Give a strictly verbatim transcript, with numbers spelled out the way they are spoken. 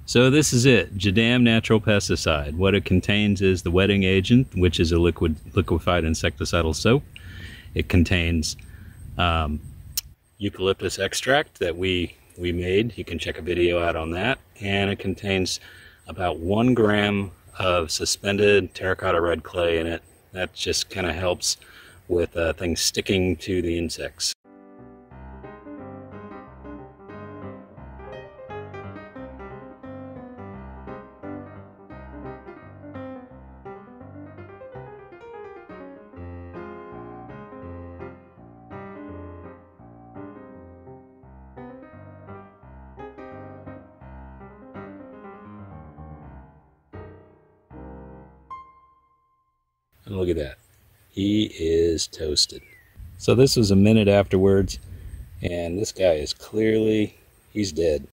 So this is it, JADAM Natural Pesticide. What it contains is the wetting agent, which is a liquid liquefied insecticidal soap. It contains um, eucalyptus extract that we we made. You can check a video out on that. And it contains about one gram of suspended terracotta red clay in it. That just kind of helps with uh, things sticking to the insects. And look at that. He is toasted. So this was a minute afterwards, and this guy is clearly, he's dead.